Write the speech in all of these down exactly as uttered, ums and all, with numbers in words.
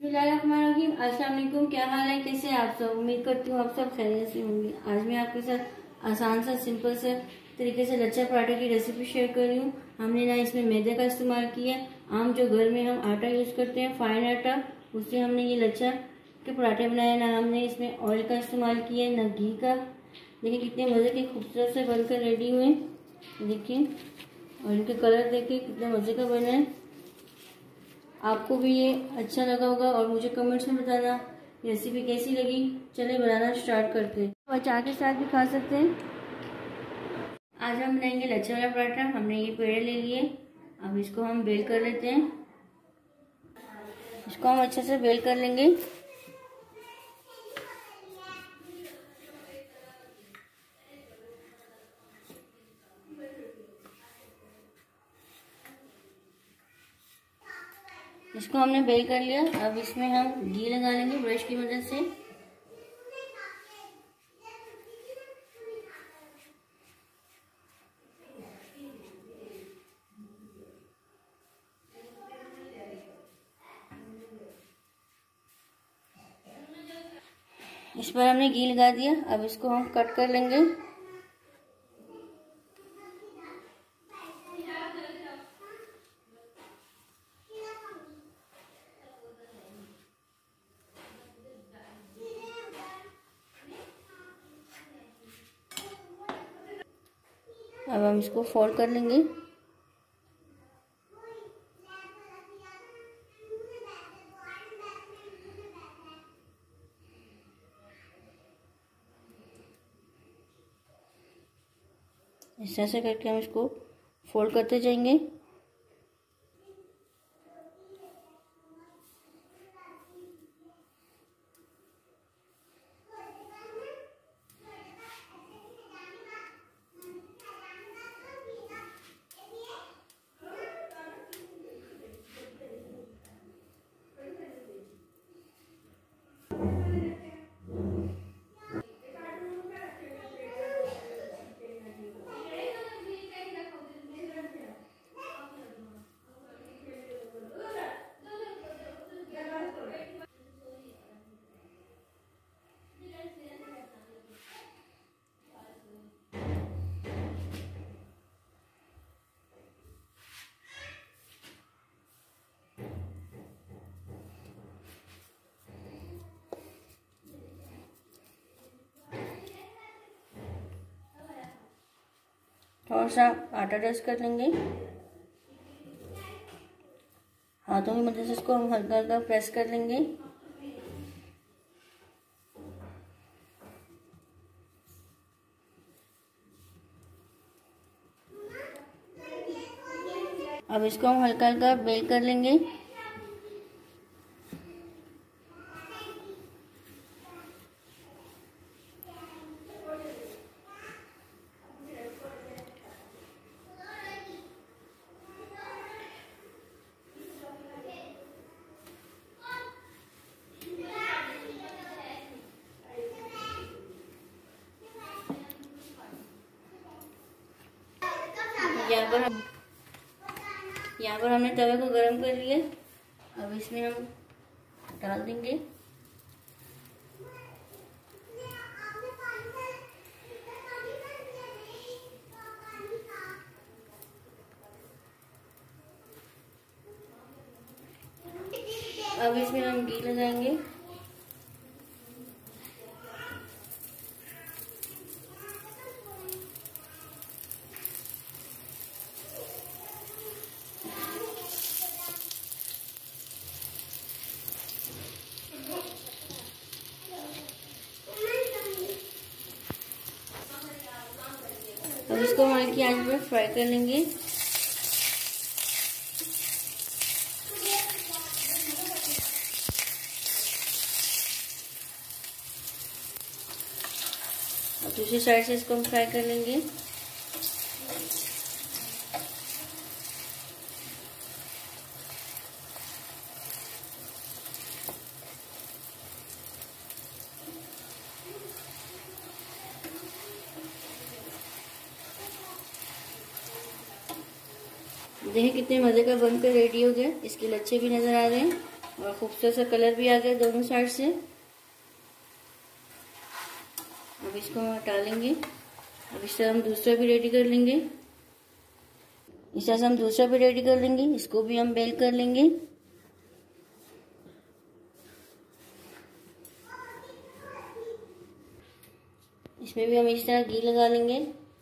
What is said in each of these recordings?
बिस्मिल्लाहिर्रहमानिर्रहीम। अस्सलाम वालेकुम। क्या हाल है, कैसे हैं आप सब? उम्मीद करती हूँ आप सब खैरियत से होंगे। आज मैं आपके साथ आसान सा सिंपल से तरीके से लच्छा पराठे की रेसिपी शेयर कर रही हूँ। हमने ना इसमें मैदे का इस्तेमाल किया है। आम जो घर में हम आटा यूज़ करते हैं, फाइन आटा, उससे हमने ये लच्छा के पराठे बनाए। ना हमने इसमें ऑयल का इस्तेमाल किया है, ना घी का। देखिए कितने मज़े के खूबसूरत से बनकर रेडी हुए। देखिए, और इनके कलर देखिए कितने मज़े का बना है। आपको भी ये अच्छा लगा होगा और मुझे कमेंट्स में बताना रेसिपी कैसी लगी। चलिए बनाना स्टार्ट करते हैं। और चाय के साथ भी खा सकते हैं। आज हम बनाएंगे लच्छा वाला पराठा। हमने ये पेड़े ले लिए, अब इसको हम बेल कर लेते हैं। इसको हम अच्छे से बेल कर लेंगे। इसको हमने बेल कर लिया। अब इसमें हम घी लगा लेंगे ब्रश की मदद से। इस पर हमने घी लगा दिया। अब इसको हम कट कर लेंगे। अब हम इसको फोल्ड कर लेंगे। इस तरह से करके हम इसको फोल्ड करते जाएंगे। थोड़ा सा आटा डस्ट कर लेंगे। हाथों की मदद से इसको हम हल्का हल्का प्रेस कर लेंगे। अब इसको हम हल्का हल्का बेक कर लेंगे। यहाँ पर हम यहाँ पर हमने तवे को गरम कर लिया। अब इसमें हम डाल देंगे। अब इसमें हम घी लगाएंगे। अब इसको हम हल्की आंच पर फ्राई कर लेंगे। अब दूसरी साइड से इसको हम फ्राई कर लेंगे। देखिए कितने मज़े का बनकर रेडी हो गया। इसके लच्छे भी नज़र आ रहे हैं और खूबसूरत सा कलर भी आ गया दोनों साइड से। अब इसको हम हटा लेंगे। अब इस तरह हम दूसरा भी रेडी कर लेंगे। इस तरह से हम दूसरा भी रेडी कर लेंगे। इसको भी हम बेल कर लेंगे। इसमें भी हम इस तरह घी लगा लेंगे।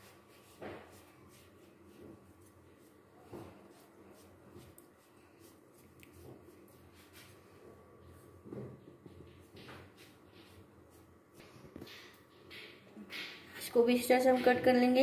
इसको भी इस तरह से हम कट कर लेंगे।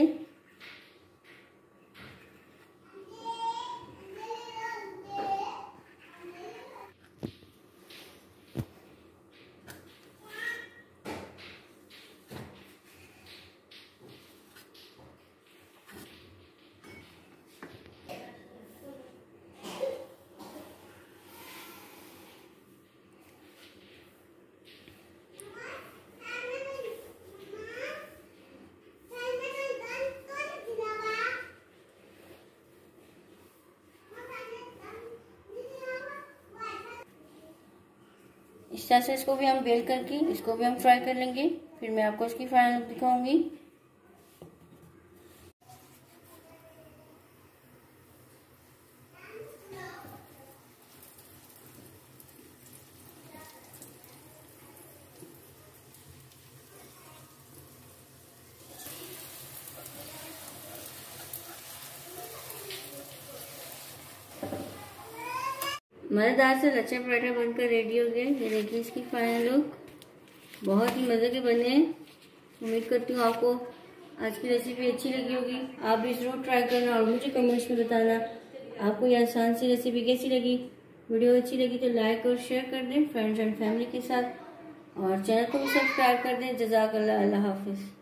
इस तरह से इसको भी हम बेल करके इसको भी हम फ्राई कर लेंगे। फिर मैं आपको इसकी फाइनल लुक दिखाऊंगी। मज़ेदार से लच्छा पराठा बनकर रेडी हो गए। ये देखिए इसकी फाइनल लुक, बहुत ही मज़े के बने हैं। उम्मीद करती हूँ आपको आज की रेसिपी अच्छी लगी होगी। आप भी ज़रूर ट्राई करना और मुझे कमेंट्स में बताना आपको ये आसान सी रेसिपी कैसी लगी। वीडियो अच्छी लगी तो लाइक और शेयर कर दें फ्रेंड्स एंड फैमिली के साथ, और चैनल को भी सब्सक्राइब कर दें। जज़ाकल्लाह, अल्लाह हाफिज़।